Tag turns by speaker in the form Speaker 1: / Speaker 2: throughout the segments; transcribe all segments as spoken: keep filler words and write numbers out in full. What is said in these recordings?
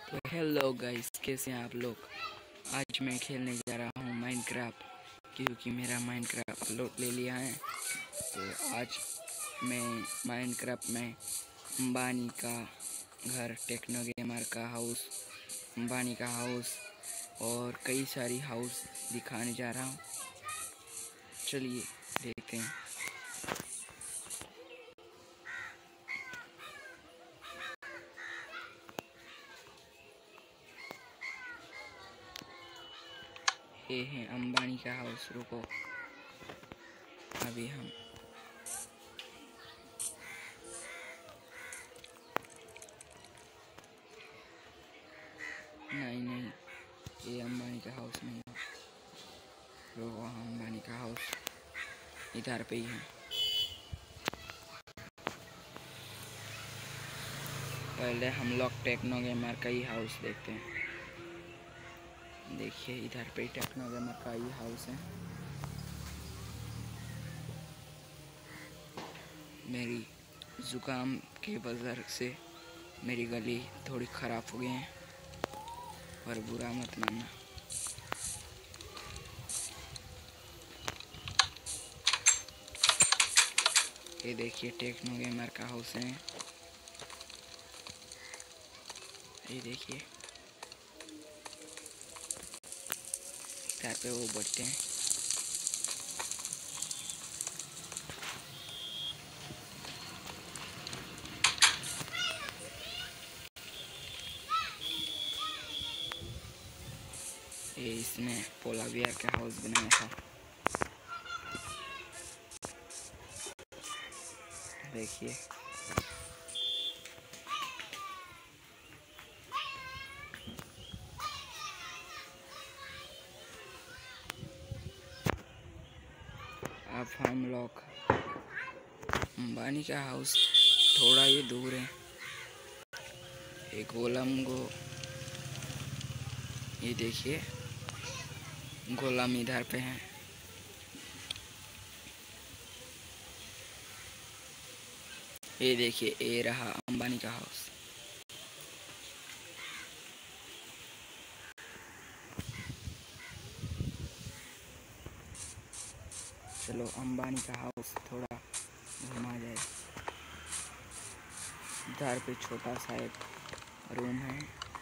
Speaker 1: तो hello guys, कैसे हैं आप लोग। आज मैं खेलने जा रहा हूँ माइनक्राफ्ट, क्योंकि मेरा माइनक्राफ्ट अपलोड ले लिया है। तो आज मैं माइनक्राफ्ट में अंबानी का घर, टेक्नो गेमर का हाउस, अंबानी का हाउस और कई सारी हाउस दिखाने जा रहा हूँ। चलिए देखते हैं। ये है अंबानी का हाउस। रुको, अभी हम नहीं नहीं ये अंबानी का हाउस नहीं है। रुको, अंबानी का हाउस इधर पे ही है। पहले हम लोग टेक्नो गेमर का ही हाउस देखते हैं। देखिए, इधर पे टेक्नो गेमर का ही हाउस है। मेरी जुकाम की वजह से मेरी गली थोड़ी ख़राब हो गई है, पर बुरा मत मानना। ये देखिए टेक्नो गेमर का हाउस है। ये देखिए, इधर पे वो बढ़ते हैं। ये इसने पोला बियर का हाउस बनाया था। देखिए, अब हम लोग अंबानी का हाउस थोड़ा ही दूर है। एक गोलम गो, ये देखिए गोलम इधर पे है। ये देखिए, ये रहा अंबानी का हाउस। चलो अंबानी का हाउस थोड़ा घुमा जाए। इधर पे छोटा सा एक रूम है।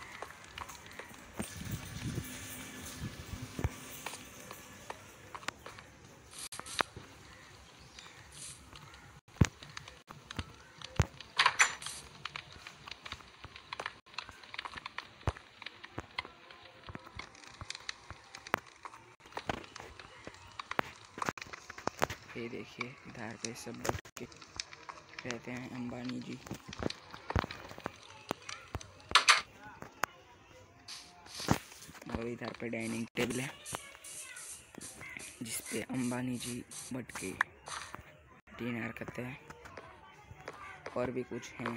Speaker 1: ये देखिए, इधर पे सब बैठ के रहते हैं अंबानी जी। और इधर पे डाइनिंग टेबल है, जिस पे अंबानी जी बैठ के डिनर करते हैं। और भी कुछ हैं।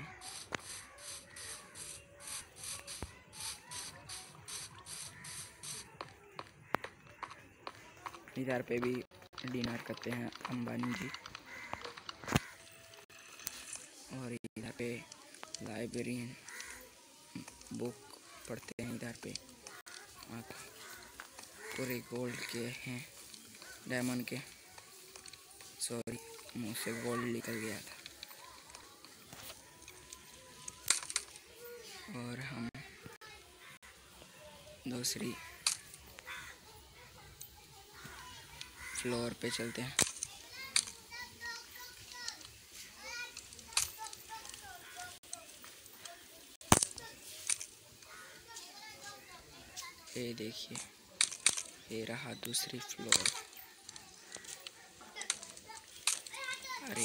Speaker 1: इधर पे भी डिनर करते हैं अंबानी जी। और इधर पे लाइब्रेरियन बुक पढ़ते हैं। इधर पे पूरे गोल्ड के हैं, डायमंड के। सॉरी, मुँह से गोल्ड निकल गया था। और हम दूसरी फ्लोर पे चलते हैं। ये देखिए, ये रहा दूसरी फ्लोर। अरे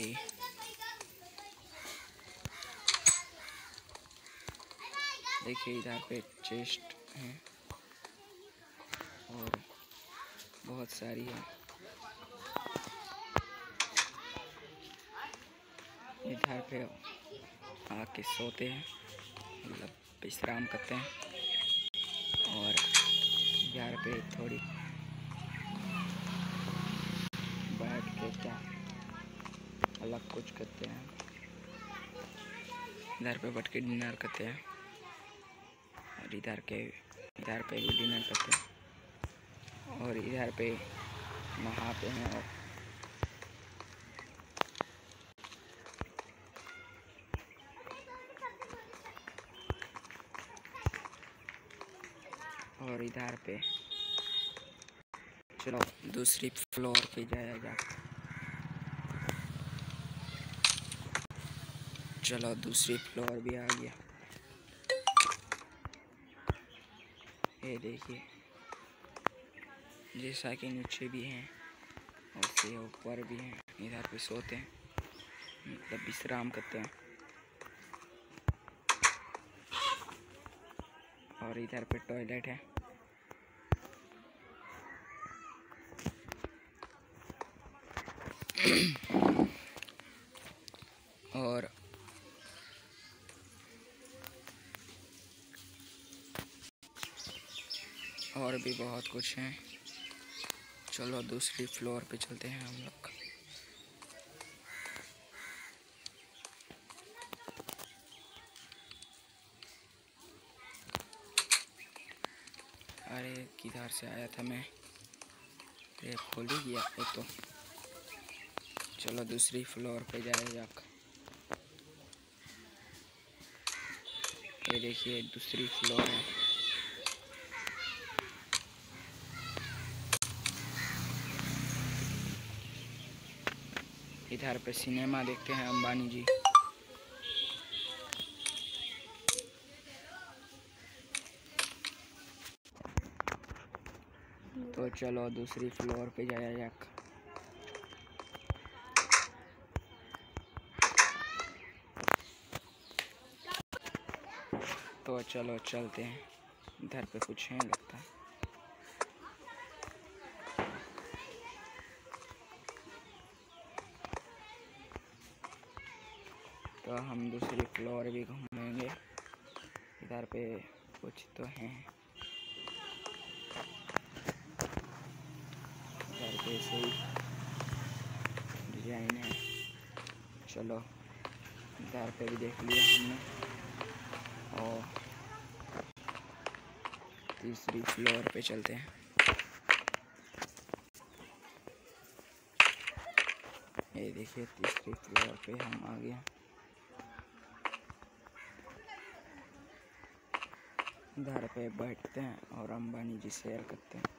Speaker 1: देखिए, इधर पे चेस्ट है और बहुत सारी है। इधर पे आके सोते हैं, मतलब विश्राम करते हैं। और इधर पे थोड़ी बैठ के क्या अलग कुछ करते हैं। इधर पे बैठ के डिनर करते हैं। और इधर के इधर पे भी डिनर करते हैं और इधर पे नहाते हैं और और इधर पे चलो दूसरी फ्लोर पे जाया जा। चलो दूसरी फ्लोर भी आ गया। ये देखिए जैसा कि नीचे भी हैं और से ऊपर भी हैं। इधर पे सोते हैं, मतलब विश्राम करते हैं। और इधर पे टॉयलेट है। और और भी बहुत कुछ है। चलो दूसरी फ्लोर पे चलते हैं हम लोग। अरे किधर से आया था मैं, ये खोल ही गया वो तो। चलो दूसरी फ्लोर पे जाए जाकर। ये देखिए दूसरी फ्लोर है। इधर पे सिनेमा देखते हैं अंबानी जी। तो चलो दूसरी फ्लोर पे जाया जाकर। तो चलो चलते हैं। इधर पे कुछ है लगता है। तो हम दूसरी फ्लोर भी घूमेंगे। इधर पे कुछ तो हैं। इधर पे सही डिजाइन है। चलो इधर पे भी देख लिया हमने। और तीसरी फ्लोर पे चलते हैं। ये देखिए तीसरी फ्लोर पे हम आ गए। इधर पे बैठते हैं और अंबानी जी शेयर करते हैं।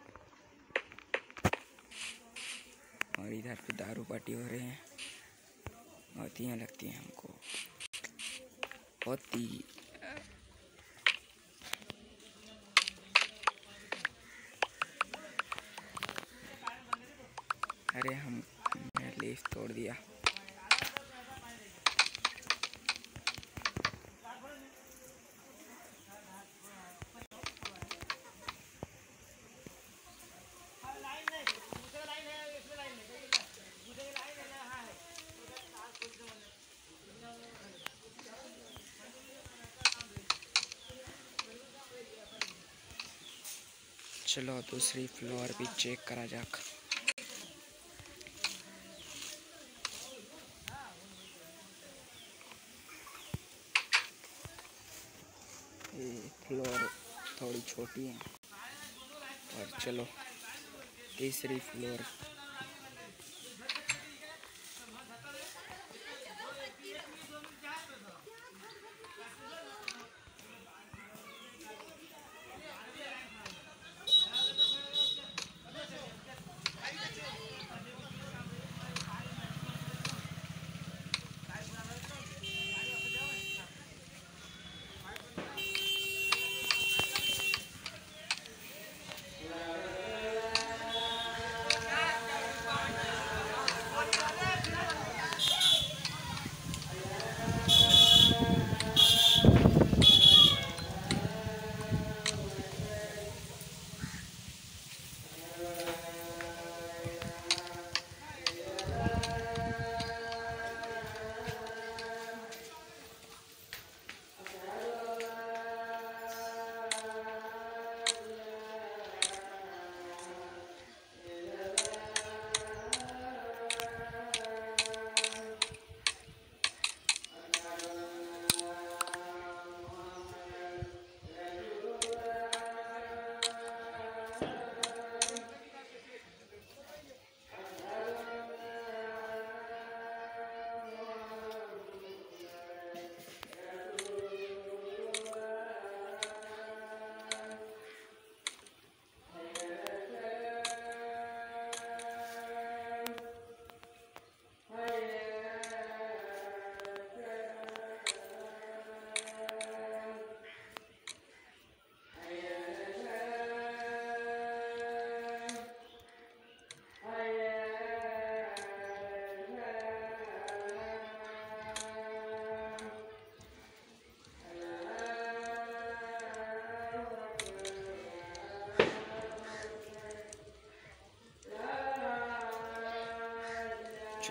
Speaker 1: और इधर पे दारू पार्टी हो रहे हैं। बहुत ही लगती है हमको, बहुत ही। अरे हम लीफ तोड़ दिया। चलो दूसरी फ्लोर भी चेक करा जाक। ये फ्लोर थोड़ी छोटी है। और चलो तीसरी फ्लोर।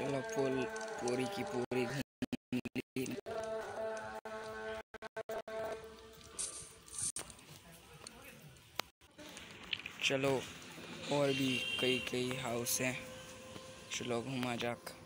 Speaker 1: चलो पुल पूरी की पूरी घूम ली। चलो और भी कई कई हाउस हैं, चलो घुमा जाक।